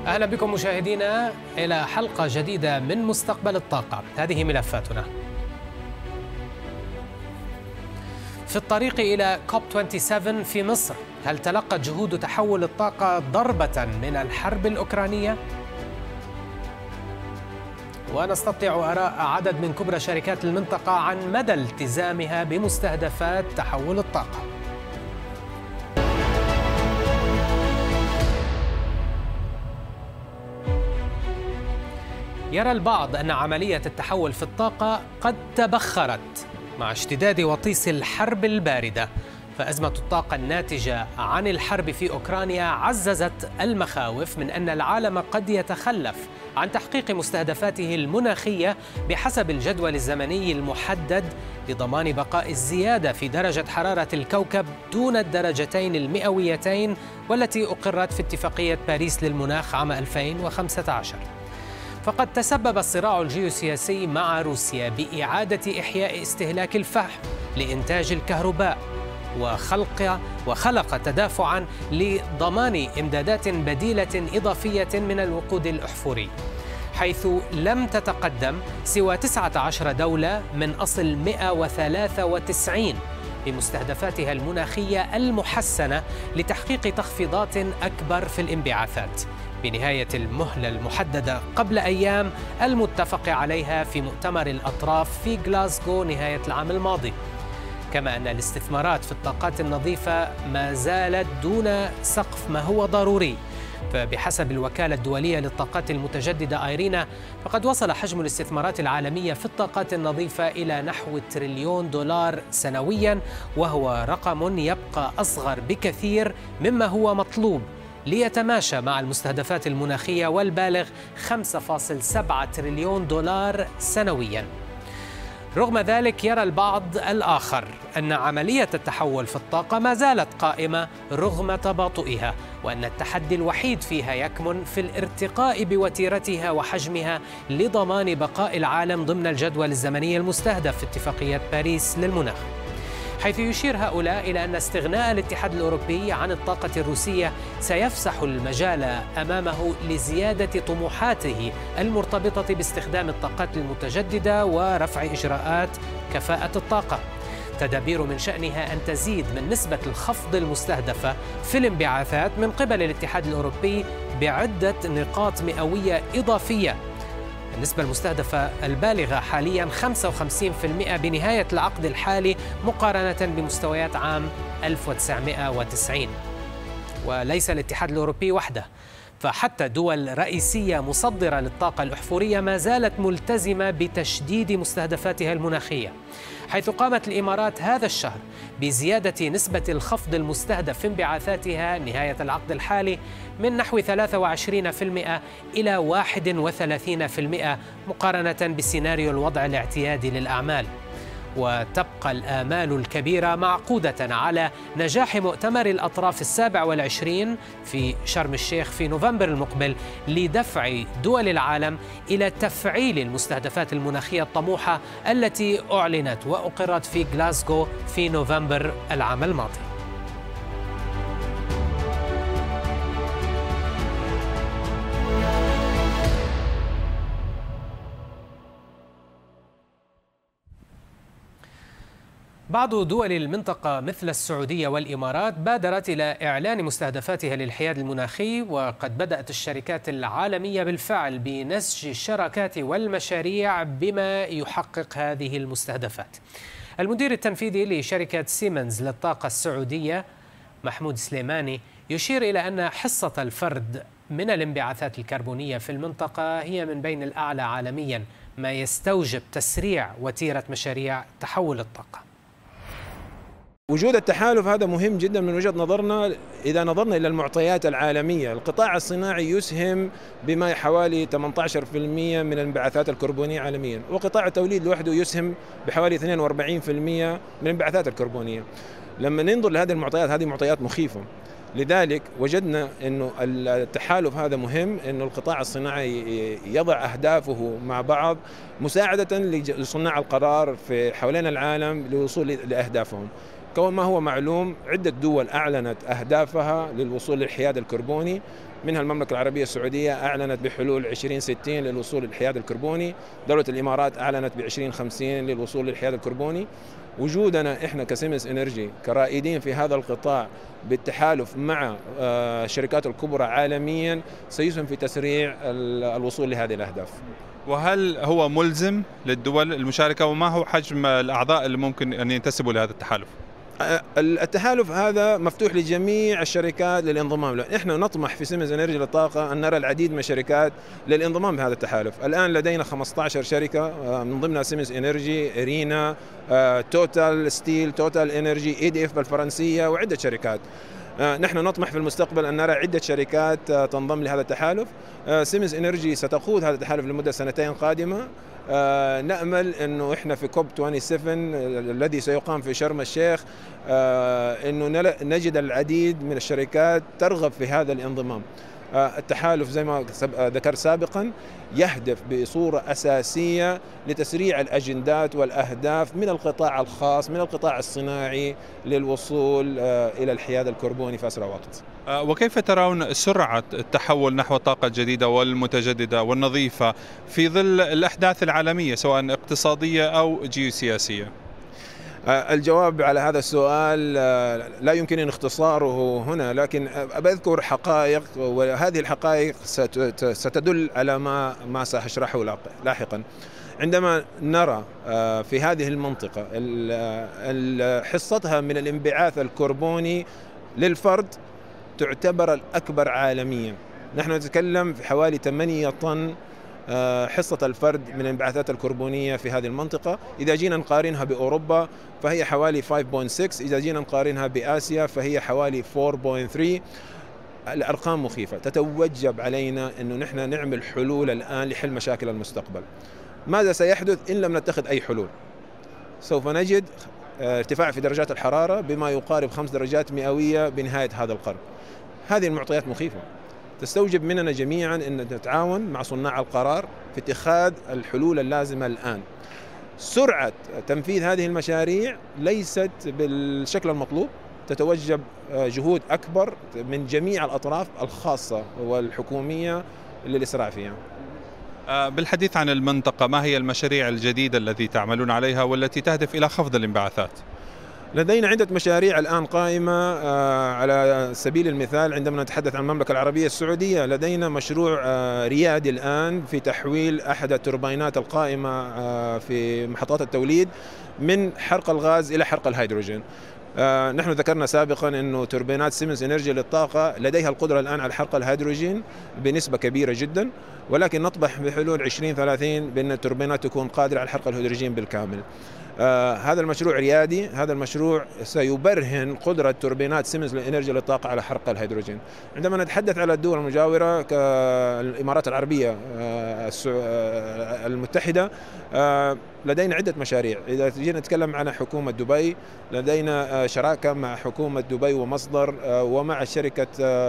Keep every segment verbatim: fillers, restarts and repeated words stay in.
أهلا بكم مشاهدينا إلى حلقة جديدة من مستقبل الطاقة. هذه ملفاتنا. في الطريق إلى كوب سبعة وعشرين في مصر، هل تلقت جهود تحول الطاقة ضربة من الحرب الأوكرانية؟ ونستطيع آراء عدد من كبرى شركات المنطقة عن مدى التزامها بمستهدفات تحول الطاقة. يرى البعض أن عملية التحول في الطاقة قد تبخرت مع اشتداد وطيس الحرب الباردة، فأزمة الطاقة الناتجة عن الحرب في أوكرانيا عززت المخاوف من أن العالم قد يتخلف عن تحقيق مستهدفاته المناخية بحسب الجدول الزمني المحدد لضمان بقاء الزيادة في درجة حرارة الكوكب دون الدرجتين المئويتين والتي أقرت في اتفاقية باريس للمناخ عام ألفين وخمسة عشر. فقد تسبب الصراع الجيوسياسي مع روسيا بإعادة إحياء استهلاك الفحم لإنتاج الكهرباء وخلق وخلق تدافعاً لضمان إمدادات بديلة إضافية من الوقود الأحفوري، حيث لم تتقدم سوى تسعة عشر دولة من أصل مئة وثلاثة وتسعين بمستهدفاتها المناخية المحسنة لتحقيق تخفيضات أكبر في الانبعاثات بنهاية المهلة المحددة قبل أيام المتفق عليها في مؤتمر الأطراف في غلاسكو نهاية العام الماضي. كما أن الاستثمارات في الطاقات النظيفة ما زالت دون سقف ما هو ضروري، فبحسب الوكالة الدولية للطاقات المتجددة آيرينا، فقد وصل حجم الاستثمارات العالمية في الطاقات النظيفة إلى نحو تريليون دولار سنوياً، وهو رقم يبقى أصغر بكثير مما هو مطلوب ليتماشى مع المستهدفات المناخية والبالغ خمسة فاصلة سبعة تريليون دولار سنوياً. رغم ذلك يرى البعض الآخر أن عملية التحول في الطاقة ما زالت قائمة رغم تباطؤها، وأن التحدي الوحيد فيها يكمن في الارتقاء بوتيرتها وحجمها لضمان بقاء العالم ضمن الجدول الزمني المستهدف في اتفاقية باريس للمناخ. حيث يشير هؤلاء إلى أن استغناء الاتحاد الأوروبي عن الطاقة الروسية سيفسح المجال أمامه لزيادة طموحاته المرتبطة باستخدام الطاقات المتجددة ورفع إجراءات كفاءة الطاقة. تدابير من شأنها أن تزيد من نسبة الخفض المستهدفة في الانبعاثات من قبل الاتحاد الأوروبي بعدة نقاط مئوية إضافية. النسبة المستهدفة البالغة حالياً خمسة وخمسين بالمئة بنهاية العقد الحالي مقارنة بمستويات عام ألف وتسعمئة وتسعين. وليس الاتحاد الأوروبي وحده، فحتى دول رئيسية مصدرة للطاقة الأحفورية ما زالت ملتزمة بتشديد مستهدفاتها المناخية، حيث قامت الإمارات هذا الشهر بزيادة نسبة الخفض المستهدف في انبعاثاتها نهاية العقد الحالي من نحو ثلاثة وعشرين بالمئة إلى واحد وثلاثين بالمئة مقارنة بسيناريو الوضع الاعتيادي للأعمال. وتبقى الآمال الكبيرة معقودة على نجاح مؤتمر الأطراف السابع والعشرين في شرم الشيخ في نوفمبر المقبل لدفع دول العالم إلى تفعيل المستهدفات المناخية الطموحة التي أعلنت وأقرت في غلاسكو في نوفمبر العام الماضي. بعض دول المنطقة مثل السعودية والإمارات بادرت إلى إعلان مستهدفاتها للحياد المناخي، وقد بدأت الشركات العالمية بالفعل بنسج الشراكات والمشاريع بما يحقق هذه المستهدفات. المدير التنفيذي لشركة سيمنز للطاقة السعودية محمود سليماني يشير إلى أن حصة الفرد من الانبعاثات الكربونية في المنطقة هي من بين الأعلى عالميا، ما يستوجب تسريع وتيرة مشاريع تحول الطاقة. وجود التحالف هذا مهم جدا من وجهة نظرنا. إذا نظرنا إلى المعطيات العالمية، القطاع الصناعي يسهم بما حوالي ثمانية عشر بالمئة من الانبعاثات الكربونية عالميا، وقطاع التوليد لوحده يسهم بحوالي اثنين وأربعين بالمئة من الانبعاثات الكربونية. لما ننظر لهذه المعطيات، هذه معطيات مخيفة، لذلك وجدنا أنه التحالف هذا مهم، أنه القطاع الصناعي يضع أهدافه مع بعض مساعدة لصناع القرار في حوالين العالم للوصول لأهدافهم. كما هو معلوم عدة دول أعلنت أهدافها للوصول للحياد الكربوني، منها المملكة العربية السعودية أعلنت بحلول عشرين ستين للوصول للحياد الكربوني، دولة الإمارات أعلنت ب عشرين خمسين للوصول للحياد الكربوني. وجودنا إحنا كسيمنز إنرجي كرائدين في هذا القطاع بالتحالف مع الشركات الكبرى عالميا سيسهم في تسريع الوصول لهذه الأهداف. وهل هو ملزم للدول المشاركة، وما هو حجم الأعضاء اللي ممكن أن ينتسبوا لهذا التحالف؟ التحالف هذا مفتوح لجميع الشركات للانضمام له. احنا نطمح في سيمنز انرجي للطاقه ان نرى العديد من الشركات للانضمام بهذا التحالف. الان لدينا خمسة عشر شركه من ضمنها سيمنز انرجي، ارينا، توتال ستيل، توتال انرجي، اي دي اف بالفرنسيه وعده شركات. نحن نطمح في المستقبل أن نرى عدة شركات تنضم لهذا التحالف. سيمنز إنرجي ستقود هذا التحالف لمدة سنتين قادمة. نأمل أنه إحنا في كوب سبعة وعشرين الذي سيقام في شرم الشيخ أنه نجد العديد من الشركات ترغب في هذا الانضمام. التحالف زي ما ذكرت سابقا يهدف بصورة أساسية لتسريع الأجندات والأهداف من القطاع الخاص، من القطاع الصناعي، للوصول إلى الحياد الكربوني في أسرع وقت. وكيف ترون سرعة التحول نحو الطاقة الجديدة والمتجددة والنظيفة في ظل الأحداث العالمية سواء اقتصادية أو جيوسياسية؟ الجواب على هذا السؤال لا يمكن أن اختصاره هنا، لكن بذكر حقائق، وهذه الحقائق ستدل على ما ما سأشرحه لاحقا. عندما نرى في هذه المنطقة حصتها من الانبعاث الكربوني للفرد تعتبر الأكبر عالميا. نحن نتكلم في حوالي ثمانية طن حصة الفرد من الانبعاثات الكربونية في هذه المنطقة. إذا جينا نقارنها بأوروبا فهي حوالي خمسة فاصلة ستة، إذا جينا نقارنها بآسيا فهي حوالي أربعة فاصلة ثلاثة. الأرقام مخيفة، تتوجب علينا أنه نحن نعمل حلول الآن لحل مشاكل المستقبل. ماذا سيحدث إن لم نتخذ أي حلول؟ سوف نجد ارتفاع في درجات الحرارة بما يقارب خمس درجات مئوية بنهاية هذا القرن. هذه المعطيات مخيفة، تستوجب مننا جميعا أن نتعاون مع صناع القرار في اتخاذ الحلول اللازمة الآن. سرعة تنفيذ هذه المشاريع ليست بالشكل المطلوب، تتوجب جهود أكبر من جميع الأطراف الخاصة والحكومية للإسراع فيها. بالحديث عن المنطقة، ما هي المشاريع الجديدة التي تعملون عليها والتي تهدف إلى خفض الانبعاثات؟ لدينا عدة مشاريع الآن قائمة. على سبيل المثال عندما نتحدث عن المملكة العربية السعودية لدينا مشروع ريادي الآن في تحويل أحد التوربينات القائمة في محطات التوليد من حرق الغاز إلى حرق الهيدروجين. نحن ذكرنا سابقا أنه توربينات سيمنز إنرجي للطاقة لديها القدرة الآن على حرق الهيدروجين بنسبة كبيرة جدا، ولكن نطمح بحلول عشرين ثلاثين بأن التوربينات تكون قادرة على حرق الهيدروجين بالكامل. آه هذا المشروع ريادي، هذا المشروع سيبرهن قدرة توربينات سيمنز للإنرجي للطاقة على حرق الهيدروجين. عندما نتحدث على الدول المجاورة كالإمارات العربية آه المتحدة، آه لدينا عدة مشاريع. إذا جينا نتكلم عن حكومة دبي لدينا شراكة مع حكومة دبي ومصدر ومع شركة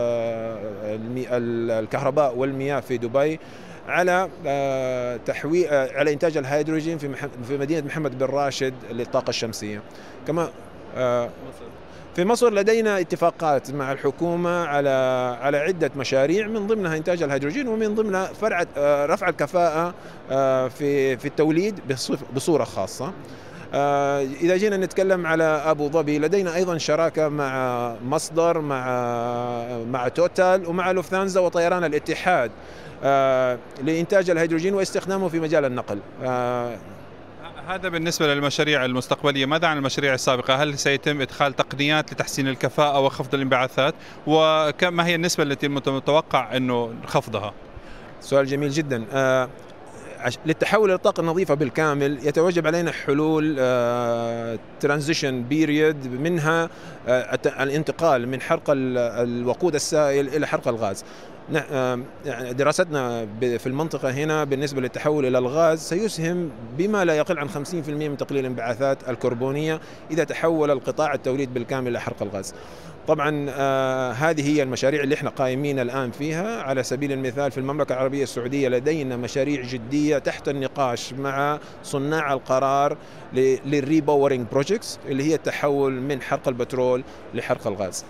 الكهرباء والمياه في دبي على تحويل على إنتاج الهيدروجين في في مدينة محمد بن راشد للطاقة الشمسية. كما في مصر لدينا اتفاقات مع الحكومة على على عدة مشاريع من ضمنها إنتاج الهيدروجين ومن ضمنها فرع رفع الكفاءة في في التوليد بصورة خاصة. إذا جينا نتكلم على أبو ظبي لدينا أيضا شراكة مع مصدر، مع مع توتال ومع لوفتانزا وطيران الاتحاد لإنتاج الهيدروجين واستخدامه في مجال النقل. هذا بالنسبة للمشاريع المستقبلية. ماذا عن المشاريع السابقة؟ هل سيتم إدخال تقنيات لتحسين الكفاءة وخفض الانبعاثات؟ وما هي النسبة التي متوقع أنه خفضها؟ سؤال جميل جدا. للتحول إلى الطاقة النظيفة بالكامل يتوجب علينا حلول ترانزيشن بيريد، منها الانتقال من حرق الوقود السائل إلى حرق الغاز. دراستنا في المنطقة هنا بالنسبة للتحول إلى الغاز سيسهم بما لا يقل عن خمسين بالمئة من تقليل الانبعاثات الكربونية إذا تحول القطاع التوليد بالكامل إلى حرق الغاز. طبعا آه هذه هي المشاريع اللي احنا قائمين الآن فيها. على سبيل المثال في المملكة العربية السعودية لدينا مشاريع جدية تحت النقاش مع صناع القرار للريباورينج بروجيكتس اللي هي التحول من حرق البترول لحرق الغاز.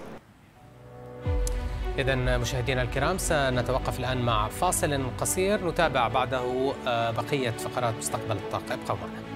إذن مشاهدينا الكرام سنتوقف الآن مع فاصل قصير نتابع بعده بقية فقرات مستقبل الطاقة. ابقوا معنا.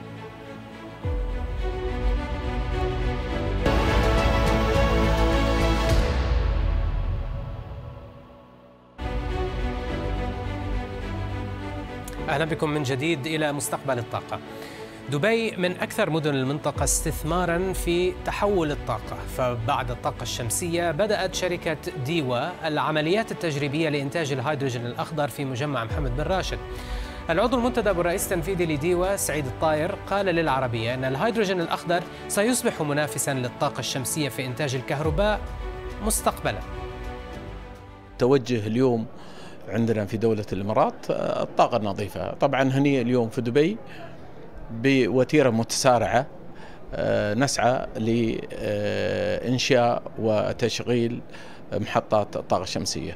أهلا بكم من جديد إلى مستقبل الطاقة. دبي من أكثر مدن المنطقة استثماراً في تحول الطاقة، فبعد الطاقة الشمسية بدأت شركة ديوا العمليات التجريبية لإنتاج الهيدروجين الأخضر في مجمع محمد بن راشد. العضو المنتدب والرئيس التنفيذي لديوا سعيد الطاير قال للعربية أن الهيدروجين الأخضر سيصبح منافساً للطاقة الشمسية في إنتاج الكهرباء مستقبلاً. توجه اليوم عندنا في دولة الإمارات الطاقة النظيفة. طبعا هني اليوم في دبي بوتيرة متسارعة نسعى لإنشاء وتشغيل محطات الطاقة الشمسية.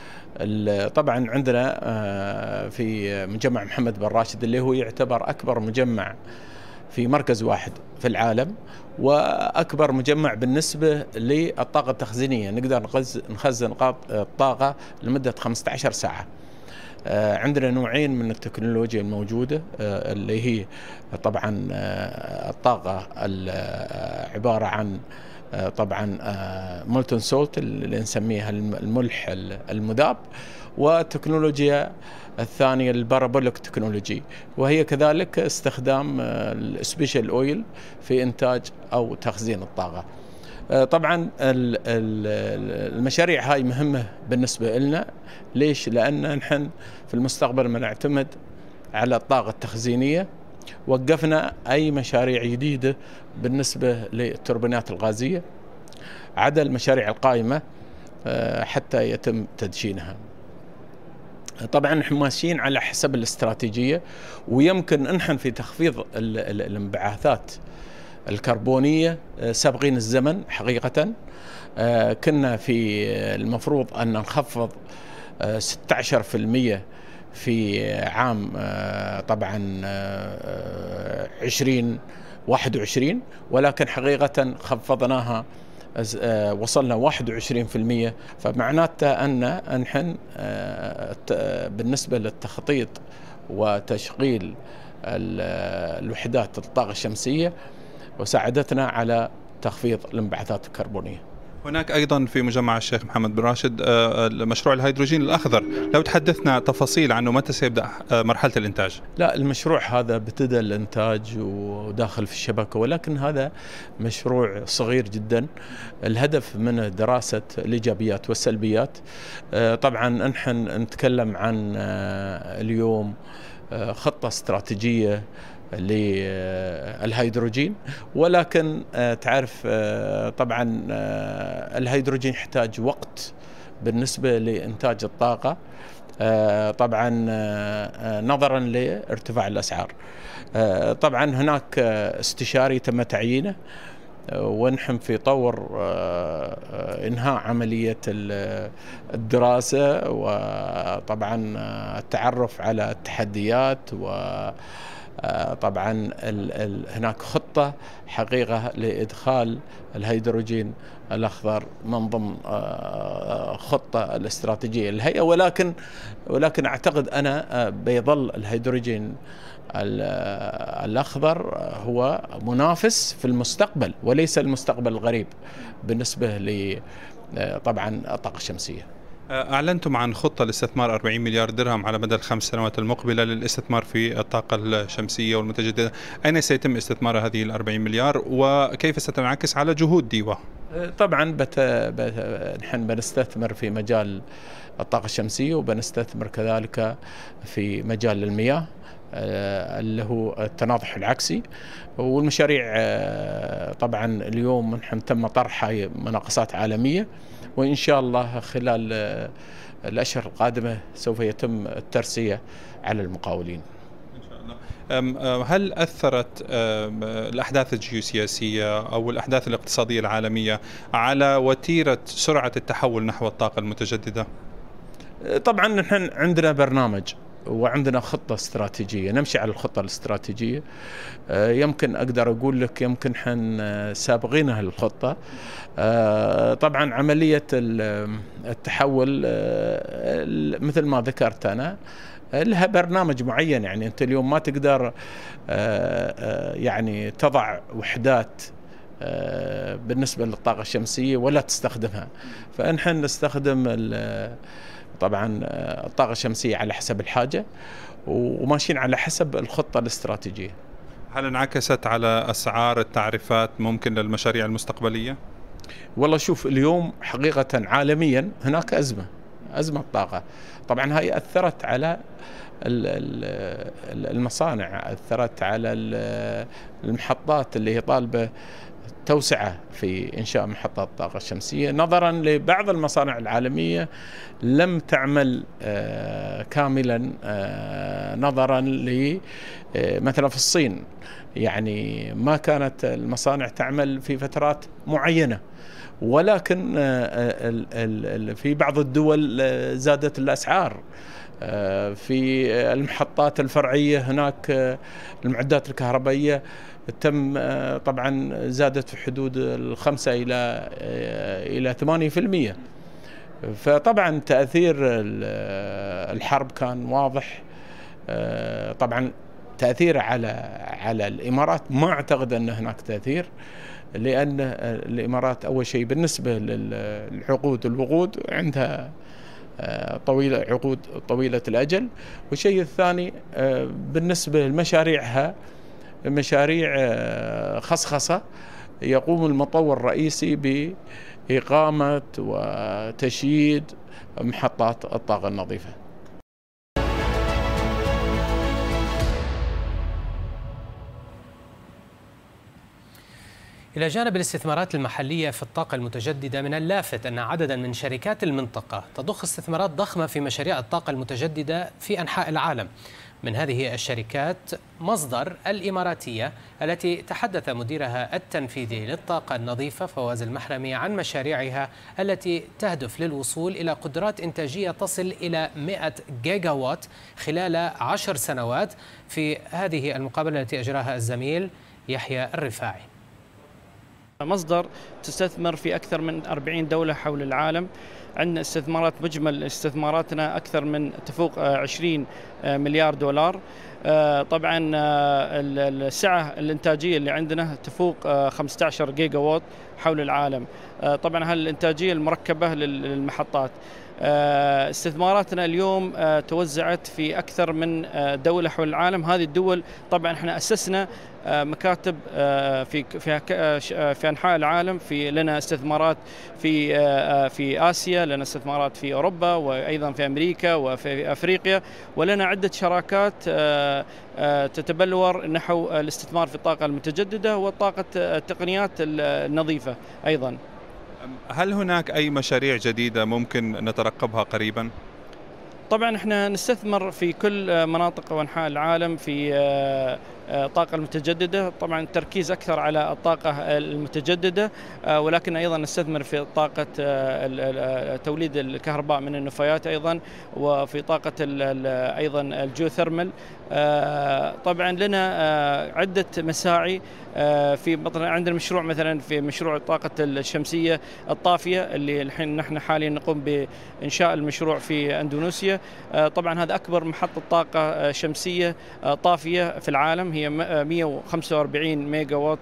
طبعا عندنا في مجمع محمد بن راشد اللي هو يعتبر أكبر مجمع في مركز واحد في العالم وأكبر مجمع بالنسبة للطاقة التخزينية، نقدر نخزن الطاقة لمدة خمسة عشر ساعة. عندنا نوعين من التكنولوجيا الموجودة اللي هي طبعا الطاقة عبارة عن طبعا مولتون سولت اللي نسميها الملح المذاب، والتكنولوجيا الثانية البارابوليك تكنولوجي وهي كذلك استخدام السبيشال اويل في إنتاج أو تخزين الطاقة. طبعا المشاريع هاي مهمة بالنسبة لنا. ليش؟ لأن نحن في المستقبل بنعتمد على الطاقة التخزينية. وقفنا أي مشاريع جديدة بالنسبة للتوربينات الغازية عدا المشاريع القائمة حتى يتم تدشينها. طبعا نحن ماشيين على حسب الاستراتيجية، ويمكن نحن في تخفيض الانبعاثات الكربونية سابقين الزمن حقيقة. كنا في المفروض أن نخفض ستة عشر بالمئة في عام طبعا عشرين واحد وعشرين، ولكن حقيقة خفضناها وصلنا واحد وعشرين بالمئة. فمعناته أن نحن بالنسبة للتخطيط وتشغيل الوحدات الطاقة الشمسية وساعدتنا على تخفيض الانبعاثات الكربونية. هناك أيضا في مجمع الشيخ محمد بن راشد مشروع الهيدروجين الأخضر، لو تحدثنا تفاصيل عنه متى سيبدأ مرحلة الإنتاج؟ لا، المشروع هذا ابتدأ الإنتاج وداخل في الشبكة، ولكن هذا مشروع صغير جدا. الهدف منه دراسة الإيجابيات والسلبيات. طبعا نحن نتكلم عن اليوم خطة استراتيجية للهيدروجين، ولكن تعرف طبعا الهيدروجين يحتاج وقت بالنسبة لإنتاج الطاقة، طبعا نظرا لارتفاع الأسعار. طبعا هناك استشاري تم تعيينه ونحن في طور إنهاء عملية الدراسة وطبعا التعرف على التحديات، وطبعا هناك خطة حقيقة لإدخال الهيدروجين الأخضر من ضمن خطة الاستراتيجية للهيئة. ولكن ولكن أعتقد أنا بيظل الهيدروجين الأخضر هو منافس في المستقبل وليس المستقبل الغريب بالنسبة ل طبعا الطاقة الشمسية. أعلنتم عن خطة لاستثمار أربعين مليار درهم على مدى الخمس سنوات المقبلة للاستثمار في الطاقة الشمسية والمتجددة. أين سيتم استثمار هذه الأربعين مليار وكيف ستنعكس على جهود ديوا؟ طبعا بت... بت... نحن بنستثمر في مجال الطاقة الشمسية، وبنستثمر كذلك في مجال المياه اللي هو التناضح العكسي. والمشاريع طبعا اليوم نحن تم طرح مناقصات عالمية، وإن شاء الله خلال الأشهر القادمة سوف يتم الترسية على المقاولين. هل أثرت الأحداث الجيوسياسية أو الأحداث الاقتصادية العالمية على وتيرة سرعة التحول نحو الطاقة المتجددة؟ طبعا نحن عندنا برنامج وعندنا خطة استراتيجية نمشي على الخطة الاستراتيجية. يمكن أقدر أقول لك يمكن نحن سابقين هالخطة. طبعا عملية التحول مثل ما ذكرت أنا لها برنامج معين، يعني أنت اليوم ما تقدر يعني تضع وحدات بالنسبة للطاقة الشمسية ولا تستخدمها، فنحن نستخدم طبعا الطاقة الشمسية على حسب الحاجة وماشيين على حسب الخطة الاستراتيجية. هل انعكست على أسعار التعريفات ممكن للمشاريع المستقبلية؟ والله شوف، اليوم حقيقة عالميا هناك أزمة أزمة طاقة. طبعا هاي أثرت على المصانع، أثرت على المحطات اللي هي طالبة توسعة في إنشاء محطات الطاقة الشمسية، نظرا لبعض المصانع العالمية لم تعمل كاملا، نظرا ل مثلا في الصين يعني ما كانت المصانع تعمل في فترات معينة، ولكن في بعض الدول زادت الأسعار. في المحطات الفرعية هناك المعدات الكهربائية تم طبعا زادت في حدود الخمسة إلى إلى ثمانية في المئة. فطبعا تأثير الحرب كان واضح. طبعا تأثير على على الإمارات ما أعتقد أن هناك تأثير، لأن الإمارات أول شيء بالنسبة للعقود الوقود عندها طويلة، عقود طويلة الأجل. والشيء الثاني بالنسبة لمشاريعها مشاريع خصخصة، يقوم المطور الرئيسي بإقامة وتشييد محطات الطاقة النظيفة. إلى جانب الاستثمارات المحلية في الطاقة المتجددة، من اللافت أن عددا من شركات المنطقة تضخ استثمارات ضخمة في مشاريع الطاقة المتجددة في أنحاء العالم. من هذه الشركات مصدر الإماراتية التي تحدث مديرها التنفيذي للطاقة النظيفة فواز المحرمي عن مشاريعها التي تهدف للوصول إلى قدرات إنتاجية تصل إلى مئة جيجا وات خلال عشر سنوات في هذه المقابلة التي أجراها الزميل يحيى الرفاعي. مصدر تستثمر في أكثر من أربعين دولة حول العالم. عندنا استثمارات، مجمل استثماراتنا أكثر من تفوق عشرين مليار دولار. طبعا السعة الإنتاجية اللي عندنا تفوق خمسة عشر جيجا وات حول العالم. طبعا هالإنتاجية المركبة للمحطات. استثماراتنا اليوم توزعت في أكثر من دولة حول العالم. هذه الدول طبعا احنا أسسنا مكاتب في في في أنحاء العالم. في لنا استثمارات في في آسيا، لنا استثمارات في أوروبا، وأيضا في أمريكا وفي أفريقيا، ولنا عدة شراكات تتبلور نحو الاستثمار في الطاقة المتجددة والطاقة التقنيات النظيفة أيضا. هل هناك أي مشاريع جديدة ممكن نترقبها قريبا؟ طبعا احنا نستثمر في كل مناطق وانحاء العالم في الطاقة المتجددة. طبعا التركيز أكثر على الطاقة المتجددة، ولكن أيضا نستثمر في طاقة توليد الكهرباء من النفايات أيضا، وفي طاقة أيضا الجيوثيرمال. طبعا لنا عدة مساعي. في عندنا مشروع مثلا في مشروع الطاقة الشمسية الطافية اللي الحين نحن حاليا نقوم بإنشاء المشروع في أندونيسيا. طبعا هذا أكبر محطة طاقة شمسية طافية في العالم، هي مئة وخمسة وأربعين ميجا وات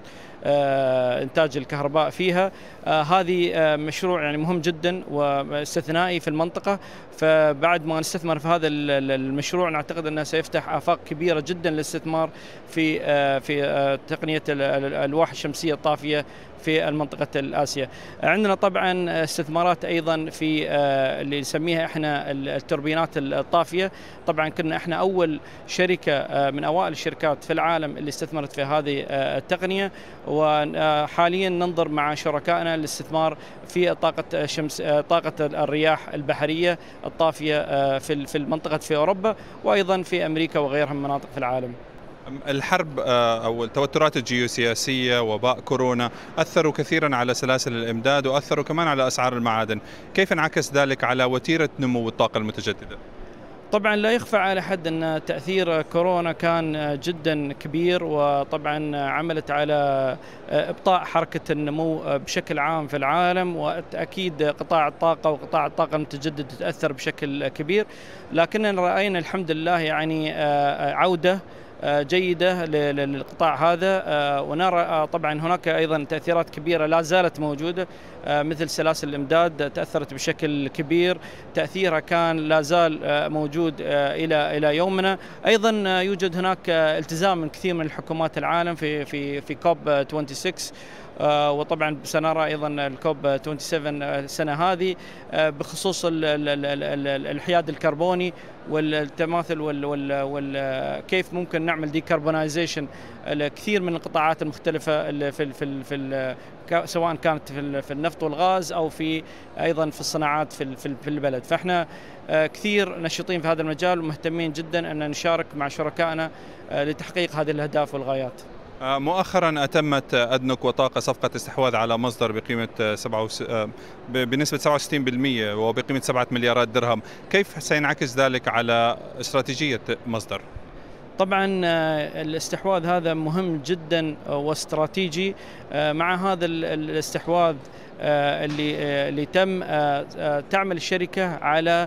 إنتاج الكهرباء فيها. هذه مشروع يعني مهم جدا واستثنائي في المنطقة، فبعد ما نستثمر في هذا المشروع نعتقد أنه سيفتح آفاق كبيرة جدا للاستثمار في في تقنية الألواح الشمسية الطافية في المنطقة الآسيا. عندنا طبعا استثمارات أيضا في اللي نسميها احنا التوربينات الطافية. طبعا كنا احنا أول شركة من أوائل الشركات في العالم اللي استثمرت في هذه التقنية، وحاليا ننظر مع شركائنا للاستثمار في طاقة شمس طاقة الرياح البحرية الطافية في في المنطقة في أوروبا وأيضا في أمريكا وغيرها من مناطق في العالم. الحرب أو التوترات الجيوسياسية وباء كورونا أثروا كثيرا على سلاسل الإمداد وأثروا كمان على أسعار المعادن، كيف انعكس ذلك على وتيرة نمو الطاقة المتجددة؟ طبعا لا يخفى على حد أن تأثير كورونا كان جدا كبير، وطبعا عملت على إبطاء حركة النمو بشكل عام في العالم، وأكيد قطاع الطاقة وقطاع الطاقة المتجددة تأثر بشكل كبير، لكننا رأينا الحمد لله يعني عودة جيدة للقطاع هذا، ونرى طبعا هناك أيضا تأثيرات كبيرة لا زالت موجودة مثل سلاسل الإمداد تأثرت بشكل كبير، تأثيرها كان لا زال موجود إلى إلى يومنا. أيضا يوجد هناك التزام من كثير من الحكومات العالم في في في كوب ستة وعشرين، وطبعا سنرى ايضا الكوب سبعة وعشرين السنه هذه بخصوص الحياد الكربوني والتماثل وكيف ممكن نعمل ديكربونايزيشن لكثير من القطاعات المختلفه في في في سواء كانت في النفط والغاز او في ايضا في الصناعات في في البلد. فاحنا كثير نشيطين في هذا المجال ومهتمين جدا ان نشارك مع شركائنا لتحقيق هذه الاهداف والغايات. مؤخرا أتمت أدنوك وطاقة صفقة استحواذ على مصدر بقيمة سبعة وس... بنسبة سبعة وستين بالمئة وبقيمة سبعة مليارات درهم، كيف سينعكس ذلك على استراتيجية مصدر؟ طبعا الاستحواذ هذا مهم جدا واستراتيجي. مع هذا الاستحواذ اللي اللي تم تعمل الشركة على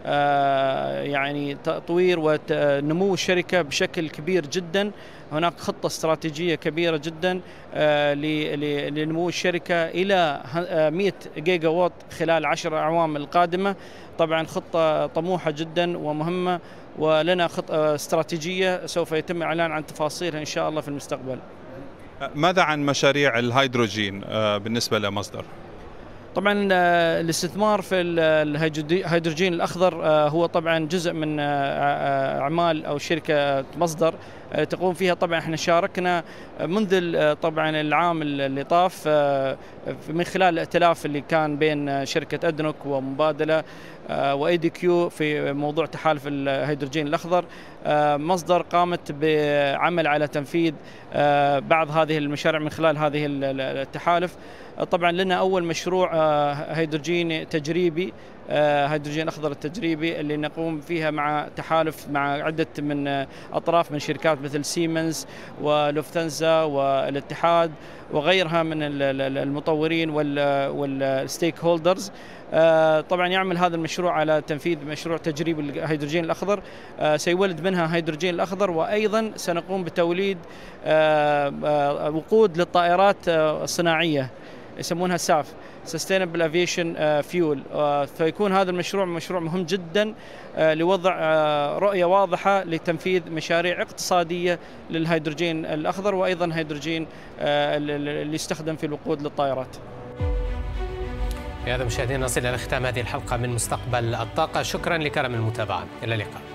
يعني تطوير ونمو الشركة بشكل كبير جدا. هناك خطة استراتيجية كبيرة جدا لنمو الشركة إلى مئة جيجا وات خلال عشر أعوام القادمة. طبعا خطة طموحة جدا ومهمة، ولنا خطة استراتيجية سوف يتم الإعلان عن تفاصيلها إن شاء الله في المستقبل. ماذا عن مشاريع الهيدروجين بالنسبة لمصدر؟ طبعا الاستثمار في الهيدروجين الأخضر هو طبعا جزء من أعمال أو شركة مصدر تقوم فيها. طبعا احنا شاركنا منذ طبعا العام اللي طاف من خلال الائتلاف اللي كان بين شركة أدنوك ومبادلة واي دي كيو في موضوع تحالف الهيدروجين الأخضر. مصدر قامت بعمل على تنفيذ بعض هذه المشاريع من خلال هذه التحالف. طبعا لنا أول مشروع هيدروجين تجريبي، هيدروجين أخضر التجريبي اللي نقوم فيها مع تحالف مع عدة من أطراف من شركات مثل سيمنز ولوفتنزا والاتحاد وغيرها من المطورين والستيك هولدرز. طبعا يعمل هذا المشروع على تنفيذ مشروع تجريب الهيدروجين الأخضر، سيولد منها هيدروجين الأخضر، وأيضا سنقوم بتوليد وقود للطائرات الصناعية يسمونها ساف Sustainable Aviation Fuel. فيكون هذا المشروع مشروع مهم جدا لوضع رؤية واضحة لتنفيذ مشاريع اقتصادية للهيدروجين الأخضر وأيضا هيدروجين اللي يستخدم في الوقود للطائرات. بهذا مشاهدينا نصل إلى ختام هذه الحلقة من مستقبل الطاقة. شكرا لكرم المتابعة، إلى اللقاء.